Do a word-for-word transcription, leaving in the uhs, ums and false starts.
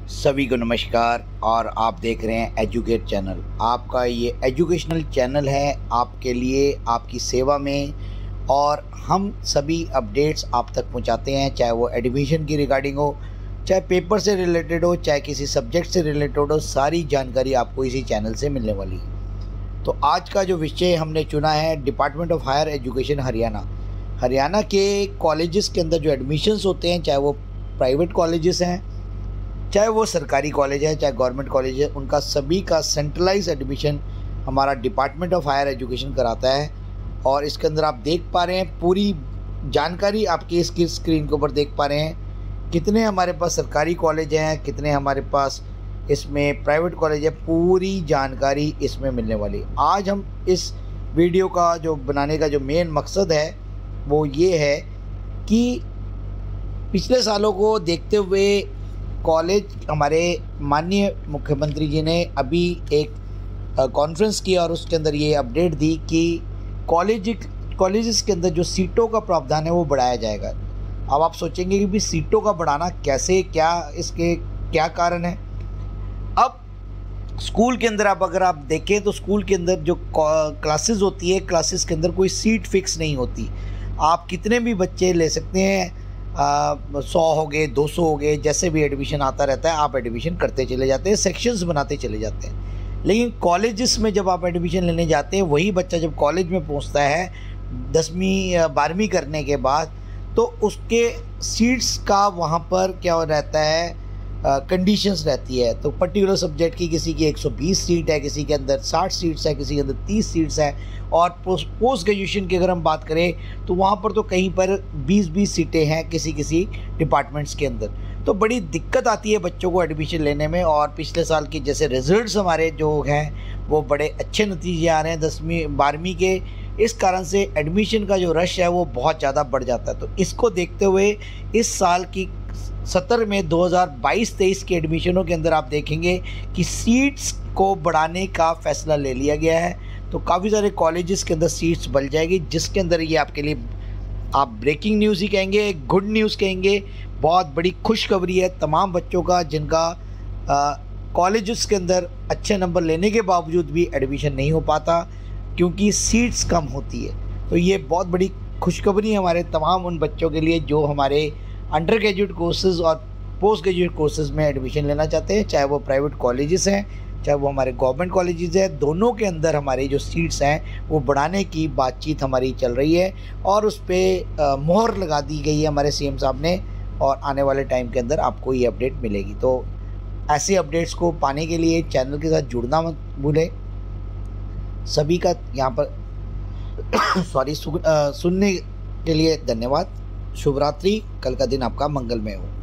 सभी को नमस्कार और आप देख रहे हैं एजुकेट चैनल। आपका ये एजुकेशनल चैनल है, आपके लिए, आपकी सेवा में, और हम सभी अपडेट्स आप तक पहुंचाते हैं, चाहे वो एडमिशन की रिगार्डिंग हो, चाहे पेपर से रिलेटेड हो, चाहे किसी सब्जेक्ट से रिलेटेड हो। सारी जानकारी आपको इसी चैनल से मिलने वाली है। तो आज का जो विषय हमने चुना है, department of higher education Haryana. Haryana के कॉलेजेस के अंदर जो एडमिशन्स होते हैं, चाहे वो प्राइवेट कॉलेजेस हैं, चाहे वो सरकारी कॉलेज है, चाहे गवर्नमेंट कॉलेज है, उनका सभी का सेंट्रलाइज एडमिशन हमारा डिपार्टमेंट ऑफ हायर एजुकेशन कराता है। और इसके अंदर आप देख पा रहे हैं पूरी जानकारी, आपकी इसकी स्क्रीन के ऊपर देख पा रहे हैं कितने हमारे पास सरकारी कॉलेज हैं, कितने हमारे पास इसमें प्राइवेट कॉलेज है। पूरी जानकारी इसमें मिलने वाली। आज हम इस वीडियो का जो बनाने का जो मेन मकसद है वो ये है कि पिछले सालों को देखते हुए कॉलेज, हमारे माननीय मुख्यमंत्री जी ने अभी एक कॉन्फ्रेंस की और उसके अंदर ये अपडेट दी कि कॉलेज कॉलेजेस के अंदर जो सीटों का प्रावधान है वो बढ़ाया जाएगा। अब आप सोचेंगे कि भी सीटों का बढ़ाना कैसे, क्या इसके क्या कारण है। अब स्कूल के अंदर आप अगर आप देखें तो स्कूल के अंदर जो क्लासेस होती है, क्लासेस के अंदर कोई सीट फिक्स नहीं होती। आप कितने भी बच्चे ले सकते हैं, सौ हो गए, दो सौ हो गए, जैसे भी एडमिशन आता रहता है आप एडमिशन करते चले जाते हैं, सेक्शंस बनाते चले जाते हैं। लेकिन कॉलेजेस में जब आप एडमिशन लेने जाते हैं, वही बच्चा जब कॉलेज में पहुंचता है दसवीं बारहवीं करने के बाद, तो उसके सीट्स का वहाँ पर क्या रहता है, कंडीशंस रहती है। तो पर्टिकुलर सब्जेक्ट की किसी की एक सौ बीस सीट है, किसी के अंदर साठ सीट्स है, किसी के अंदर तीस सीट्स है। और पोस्ट पोस्ट ग्रेजुएशन की अगर हम बात करें तो वहाँ पर तो कहीं पर बीस बीस सीटें हैं किसी किसी डिपार्टमेंट्स के अंदर। तो बड़ी दिक्कत आती है बच्चों को एडमिशन लेने में। और पिछले साल की जैसे रिजल्ट्स हमारे जो हैं वो बड़े अच्छे नतीजे आ रहे हैं दसवीं बारहवीं के, इस कारण से एडमिशन का जो रश है वो बहुत ज़्यादा बढ़ जाता है। तो इसको देखते हुए इस साल की सत्र में दो हज़ार बाईस तेईस के एडमिशनों के अंदर आप देखेंगे कि सीट्स को बढ़ाने का फैसला ले लिया गया है। तो काफ़ी सारे कॉलेजेस के अंदर सीट्स बढ़ जाएगी, जिसके अंदर ये आपके लिए आप ब्रेकिंग न्यूज़ ही कहेंगे, गुड न्यूज़ कहेंगे। बहुत बड़ी खुशखबरी है तमाम बच्चों का जिनका कॉलेजेस के अंदर अच्छे नंबर लेने के बावजूद भी एडमिशन नहीं हो पाता क्योंकि सीट्स कम होती है। तो ये बहुत बड़ी खुशखबरी है हमारे तमाम उन बच्चों के लिए जो हमारे अंडर ग्रेजुएट कोर्सेज़ और पोस्ट ग्रेजुएट कोर्सेज़ में एडमिशन लेना चाहते हैं, चाहे वो प्राइवेट कॉलेजेस हैं, चाहे वो हमारे गवर्नमेंट कॉलेजेस हैं। दोनों के अंदर हमारी जो सीट्स हैं वो बढ़ाने की बातचीत हमारी चल रही है और उस पर मोहर लगा दी गई है हमारे सीएम साहब ने। और आने वाले टाइम के अंदर आपको ये अपडेट मिलेगी। तो ऐसे अपडेट्स को पाने के लिए चैनल के साथ जुड़ना मत भूलें। सभी का यहाँ पर सॉरी सुनने के लिए धन्यवाद। शुभ रात्रि। कल का दिन आपका मंगलमय हो।